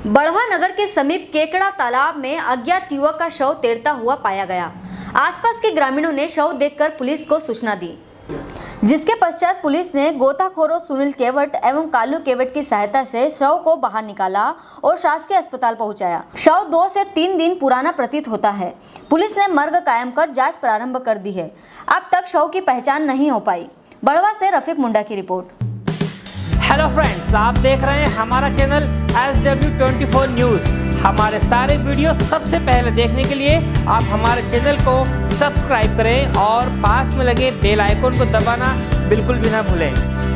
बढ़वा नगर के समीप केकड़ा तालाब में अज्ञात युवक का शव तैरता हुआ पाया गया। आसपास के ग्रामीणों ने शव देखकर पुलिस को सूचना दी, जिसके पश्चात पुलिस ने गोताखोरों सुनील केवट एवं कालू केवट की सहायता से शव को बाहर निकाला और शासकीय अस्पताल पहुंचाया। शव 2 से 3 दिन पुराना प्रतीत होता है। पुलिस ने मर्ग कायम कर जांच प्रारंभ कर दी है। अब तक शव की पहचान नहीं हो पाई। बढ़वा से रफीक मुंडा की रिपोर्ट। हेलो फ्रेंड्स, आप देख रहे हैं हमारा चैनल SW24 न्यूज। हमारे सारे वीडियो सबसे पहले देखने के लिए आप हमारे चैनल को सब्सक्राइब करें और पास में लगे बेल आइकन को दबाना बिल्कुल भी ना भूलें।